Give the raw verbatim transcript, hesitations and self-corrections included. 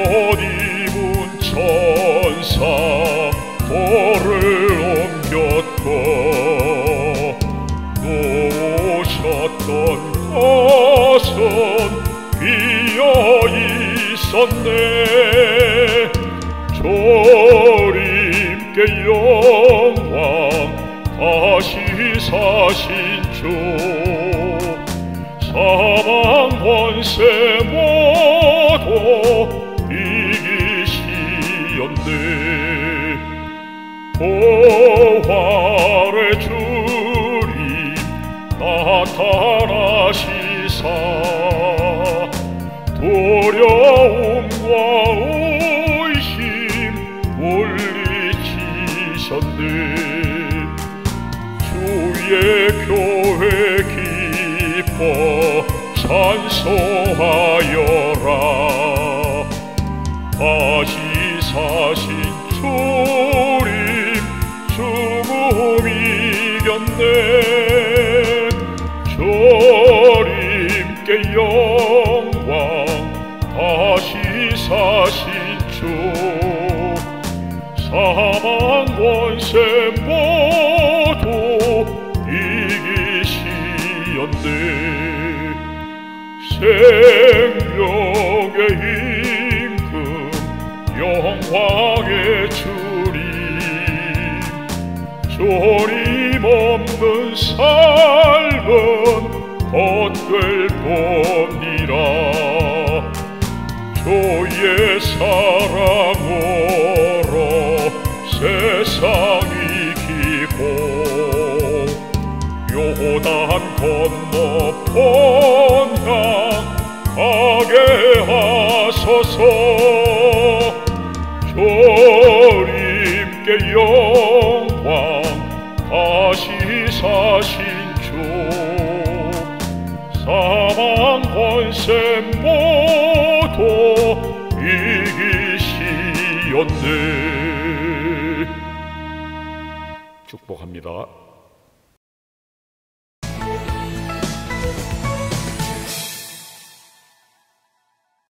입은 천사 돌을 옮겼고 놓으셨던 것은 비어 있었네. 주님께 영광 다시 사신 주 사망 권세 모두 이기시었네. 부활의 주님 나타나시사 두려움과 의심 물리치셨네. 주의 교회 기뻐 찬송하여라. 다시 사신 주님 죽음 이겼네. 주님께 영광 다시 사신 주 사망 권세 모두 이기시었네. 생명의 임금 영광의 주님 주님 없는 삶은 헛될 뿐이라. 주의 사랑으로 세상이 이기고 요단 건너 본향 가게 하소서. 주님께 영광 다시 사신 주 사망 권세 모두 이기시었네. 축복합니다.